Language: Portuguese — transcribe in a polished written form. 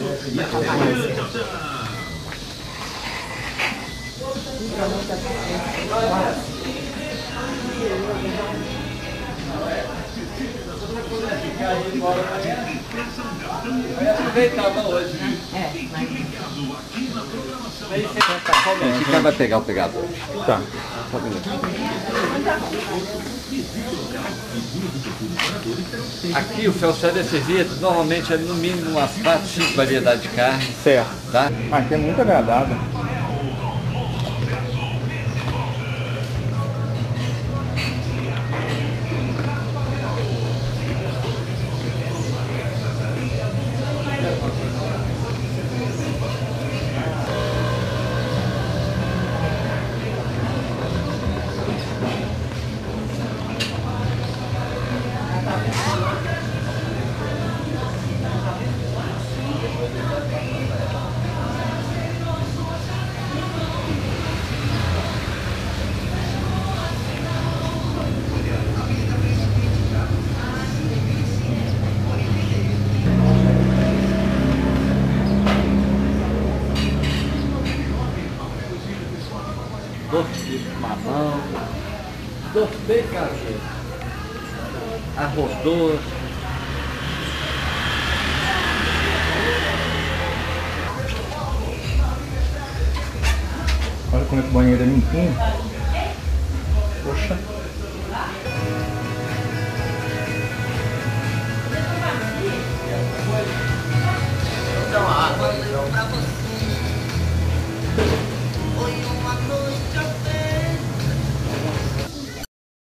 Vai aproveitar hoje. Quem vai pegar o pegador? Tá. Só um minuto. Aqui o Felcério é servido normalmente é no mínimo umas 4, 5 variedades de carne. Certo. Tá? Aqui é muito agradável. Doce de mamão, doce bem caseiro, arroz doce. Olha como é que o banheiro é limpinho.